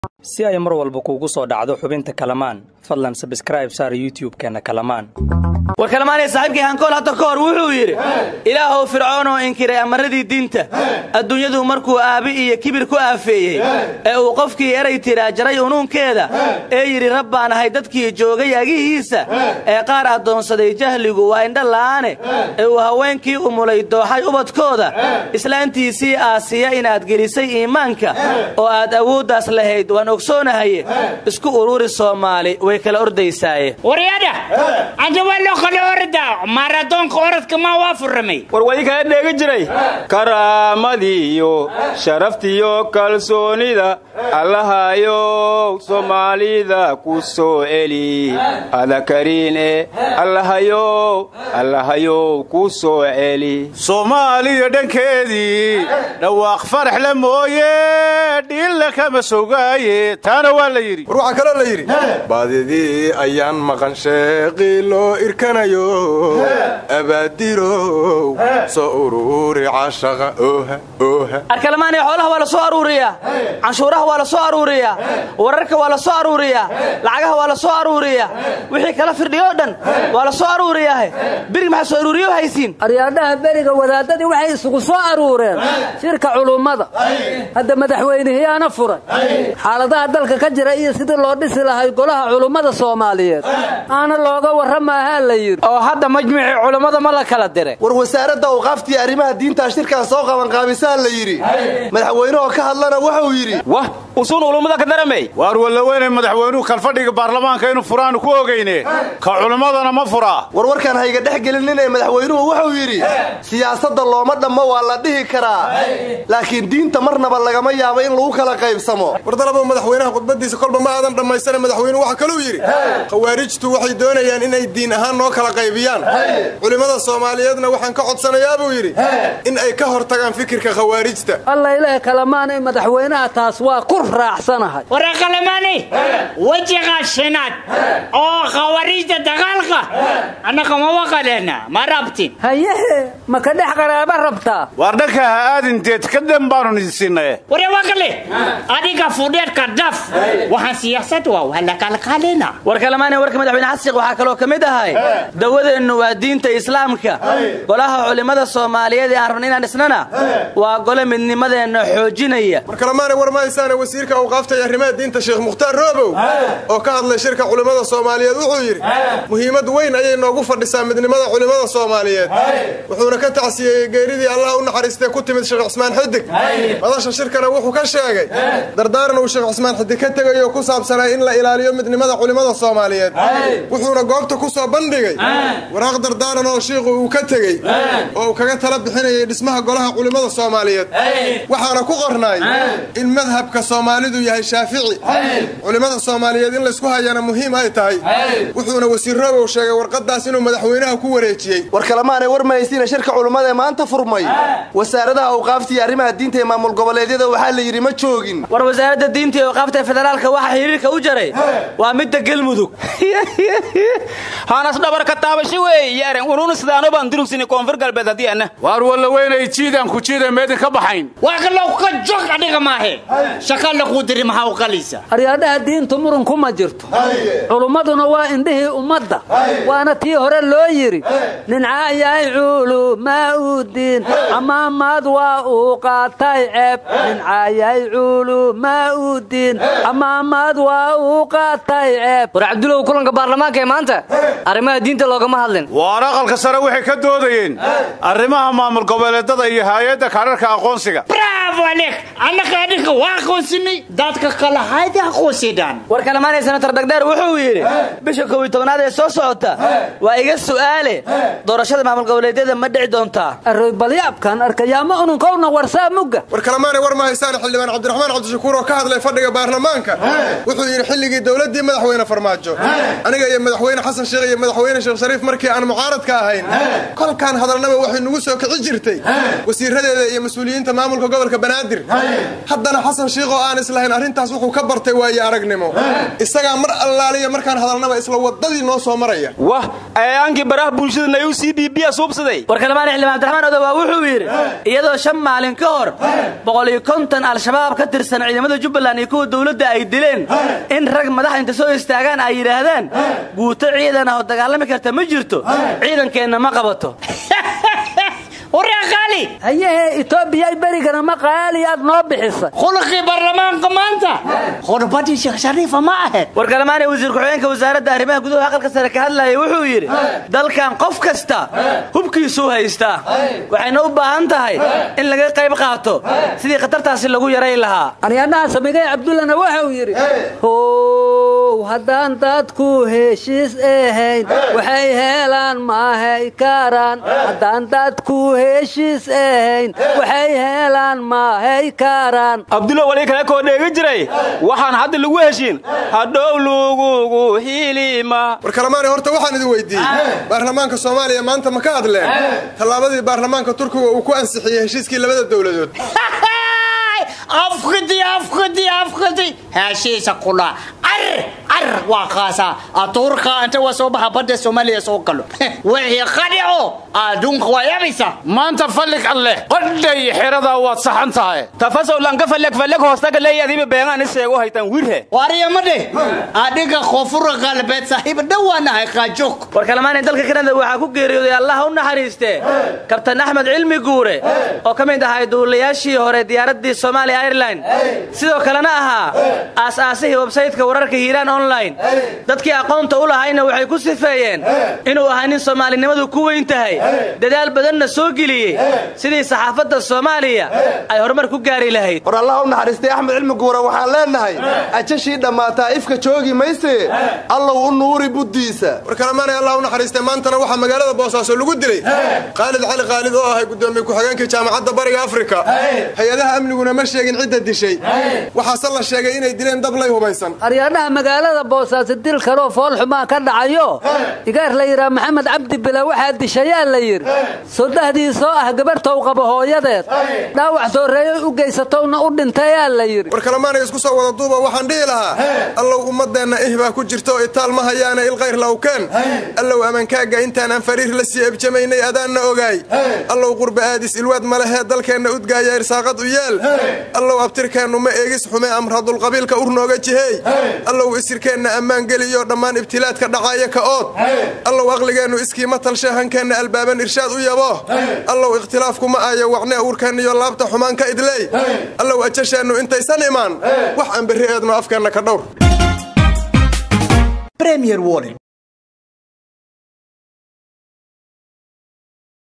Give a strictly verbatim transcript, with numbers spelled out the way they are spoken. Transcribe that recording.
si ay mar walba kuugu soo dhacdo xubinta Kalamaan fadlan subscribe saar YouTube-keena Kalamaan war Kalamaan saaxiibkii Hankool hadda ka hor wuxuu yiri Ilaahow Fircoon oo inkiray amaradii diinta adduunyadu markuu aabi iyo kibir ku aafeeyay ee uu qofkii eray tira jaray unuunkeeda ee yiri rabbaan ahay dadkii joogay agihiisa ee qaar adoonsaday jahligu waa indha laane ee uu haweenkii umulay dooxay ubadkooda islaantiisii aasiya inaad gelisay iimaanka oo aad awoodaas lahayd waan ogsoonahay isku ururi Soomaali way kala ordaysay wariyada anta wala kala orda maradoonka orodka ma waafurmay war way ka dheega jiray karaamadiyo sharaftiyo kalsoonida allahayo Soomaalida ku soo eli ada kariine allahayo allahayo ku soo eli Soomaaliya dhankeedii dhawaaq farax la mooye dhil kama soogaay taana waa la yiri ruuxa kale la yiri baadidii ayaan maqan sheeqi loo irkanayo abaadiro soo ururi cashaqa ooha ooha Kalamaan xoolaha wala soo aruuriya canshuuraha wala soo aruuriya wararka wala soo aruuriya lacagaha wala soo aruuriya wixii kala firdhiyo dhan wala soo aruuriya birig ma soo aruuriyo haysiin aryaadaha beriga wadaadadii waxay isugu soo aruureen shirka culumada hadda madaxweynaha furay xaaladaha dalka ka jira iyo sidii loo dhisi lahay golaha culumada Soomaaliyeed aana looga waramaha la yiri oo hadda majmuuci culumada ma la kala diray war wasaaradda awqaaftii arrimaha diinta shirka soo qaban qaabisaan la yiri madaxweynuhu ka hadlana wuxuu yiri wah usun culumada ka daramay war wala weyn madaxweynuhu kalfadhiga baarlamaanka inuu furaan ku ogeeyne ka culumadana ma furaa war warkan hayga dhaxgelin inay madaxweynuhu wuxuu yiri siyaasadda looma dhamo waa la dhihi karaa laakiin diinta marnaba laga ma yaabo in lagu kala qaybsamo war dalaba madaxweynaha khudbadiisa kolba ma aadan dhamaysan madaxweynuhu waxa kale uu yiri khawaarijtu waxay doonayaan inay diin ahaan noo kala qaybiyaan culimada Soomaaliyeedna waxaan ka codsanayaa buu yiri in ay ka hortagaan fikirka khawaarijta Allah ilaahay Kalamaan madaxweynaha taas waa ku raacsanahay war Kalamaan wajiga shinaad oo khawaarijta dagaalka anaka ma waqalena ma rabtin haye ma ka dhex qaraaba rabtaa war dhanka aadin deed ka dambaanu idinsinay war waqale adiga fudeed ka daf waxaan siyaasad waa wala kala qalina war Kalamaan warka madaxweynaha xasiq waxa kale oo kamid ahay dawadeenu waa diinta islaamka golaha culimada Soomaaliyeed ee aan rabnay inaan isnana waa gole midnimadeena xoojinaya war Kalamaan war ma aysan wasiirka awqaafta iyo arrimaha diinta Sheekh Muxtaar Roobow oo ka hadlay shirka culimada Soomaaliyeed wuxuu yiri muhiimad weyn ayay noogu fadhisaa midnimada culimada Soomaaliyeed wuxuuna ka tacsiyay geeridii Allah u naxariistay ku timid Sheekh Usmaan Xidig madasha shirkana wuxuu ka sheegay dardaaran uu Sheekh Usmaan Xidig ka tagay oo ku saabsanay in la ilaaliyo midnimada culimada Soomaaliyeed wuxuuna goobta ku soo bandhigay waraaq dardaaran oo sheekhu uu ka tagay oo kaga tala bixinayay dhismaha golaha culimada Soomaaliyeed waxaana ku qornay in madhabka Soomaalidu yahay Shaafici culimada Soomaaliyeed in la isku hayana muhiim ay tahay wuxuuna wasiir Roobow sheegay warqadaas inuu madaxweynaha ku wareejiyay war Kalamaan war ma haysiina shirka culimada maanta furmay wasaaradda awqaafta iyo arrimaha diinta ee maamul goboleedyada waxa la yiri ma joogin war wasaaradda diinta iyo awqaafta federaalka waxa xiriirka u jaray waa mid galmudug hanas dhabar ka taabashay way yareen urun sidaano baan durugsin koonfur galbeed hadii ana war wala weyn ay jiidan ku jiidan meedin ka baxayn waa kala ka jog adiga maahe shaqo la qudiri ma u qalisa aryaadaha diintu murun kuma jirto culumaduna waa indhihii ummadda waana tii hore loo yiri nin caayay culuma u diin amaamad waa uu qaatay ceeb nin caayay culuma u diin amaamad waa uu qaatay ceeb war Cabdullaah kulanka baarlamaanka ee maanta arrimaha diinta looga ma hadlin war aqalka sare waxay ka doodayeen arrimaha maamul goboleedada iyo hay'adda kaararka aqoonsiga bravo alek anaka adiga waa aqoonsinay dadka kala hayda aqoonsidan war Kalamaan senator Dagdar wuxuu yiri bisha koob iyo tobnaad ee soo socota waa iga su'aale doorashada maamul goboleedyada ma dhici doontaa arroy balyaabkan arkayaama unun kowna warsaa mugga war Kalamaan war ma haysan xildhibaan Cabdiraxmaan Cabdishakuur oo ka hadlay fadhiga baarlamaanka wuxuu yiri xilligii dawladii madaxweyne farmaajo aniga iyo madaxweyne Xasan Sheekh iyo madaxweyne Sheekh Shariif markii aan mucaaradka ahayn kolkaan hadalnaba waxay nagu soo kici jirtay wasiiradeeda iyo mas'uuliyiinta maamulka gobolka Banaadir haddana Xasan Sheekh oo aan islahayn arrintaas wuxuu ka bartay waaye aragnimo isagaa mar allaaliya markaan hadalnaba isla wadadii noo soo maraya wah ayaanki baraha bulshada nayu C B B suubsaday war kalmaan xilmaan Abdiraxmaan Odowa wuxuu yiri iyadoo shan maalin ka hor boqol iyo konton al-shabaab ka tirsan ciidamada Jubbaland iyo kuwa dawladda ay dileen in rag madax inta soo istaagaan ay yiraahdaan guuto ciidan ah oo dagaalami karta ma jirto ciidankeena ma qabato ورقالي هي إثيوبيا بريغنا ما قالي أد نوبحصة خلقي برلمان قمانتا خربتي شيخ شريفة معه ورقلماني وزير كحوينك وزارة دارمها قدوها حقل كسرك هلا يوحو يري دل كان قف كستا هبكي سوها يستا وحين أوبا أنتهي إن لقى قيب قاطو سيدي قطرتها سلقو يري لها أنا أنا سميقى عبد الله نوحو يري هو هدان دادكو هشيس إيهين وحي هيلان ما هي كاران هدان دادكو هشيس إيهين وحي هيلان ما هي كاران عبد الله وليك لكو ديغ جري waxaan hadda lagu heshiin hadhow lagu hiilima warkalamaani horta waxaan idin weydiiyay baarlamaanka Soomaaliya maanta ma ka hadleen talaabadii baarlamaanka Turkiga uu ku ansixiyay heshiiskii labada dawladood أفقدي أفقدي أفقدي هاشيسة كلها أر أر وقاسا أتوركا أنت وصوبها بدأ الصومالية سوكلو وهي خدعو أدونك ويابسة ما أنت فلك الله قد يحرضا وصحنتها تفسو لانك فلك فلك هوستاك اللي يدي بيغان السيغو هيتان ويره واريا مدي أديك خفر غالبات صاحب دوانا هيخاجوك warkalamaani dalka Kanada waxa ku geeriyooday Allah u naxariiste Kabtan Axmed Cilmi Guure oo kamid ahaa duuliyaashii hore diyaaradii Soomaaliya Airline sidoo kalena ahaa aasaasihii website-ka wararka Hiiraan online dadkii aqoonta u lahayna waxay ku sifeeyeen inuu ahaa nin Soomaalinimadu ku weyn tahay dadaal badanna soo geliyay sidii saxaafadda Soomaaliya ay horumar ku gaari lahayd war Allah u naxariistay Axmed Cilmi Guure waxaan leenahay ajashii dhamaata ifka joogi mayse Allah u nuuri budiisa warkalamaani Allah u naxariistay maantana waxa magaalada Boosaaso lagu dilay Khalid Cali Khalid oo ahaa gudoomiye ku xigeenka jaamacadda Bariga Afrika hay'adaha amniguna ma sheegin cidda dishay waxa la sheegay inay dileen dab lay hubaysan aryaadaha magaalada Boosaaso dil karo fool xumaa ka dhacayo igaar la yiraahdo Maxamed Cabdi Bila waxa dishayaa la yiri sodahdii soo ah gabarta uu qabo hooyadeed dhaawac soo reeyay u geysatowna u dhintay la yiri warkalamaani isku soo wada duuba waxaan dhihi lahaa Allah ummadeena ihba ku jirto itaal ma hayaana il khayr law kan Allah amankaaga intaan aan fariir la sii abjamaynay adaana ogaay Allah qurba aadis ilwad malaha dalkeena udgaaya irsaaqad u yeel Allah abtirkeenu ma eegis xume amradul qabiilka urnooga jihay Allah isirkeena amaan geliyo dhamaan ibtilaadka dhacaya ka ood Allah aqligeenu iskiima talshahankeena albaaban irshaad u yabo Allah ikhtilaafku ma aayo wacna urkan iyo laabta xumaan ka idlay Allah ajashaanu intaysan imaan wax aan bari eedno afkeena ka dhowr Premier Wallet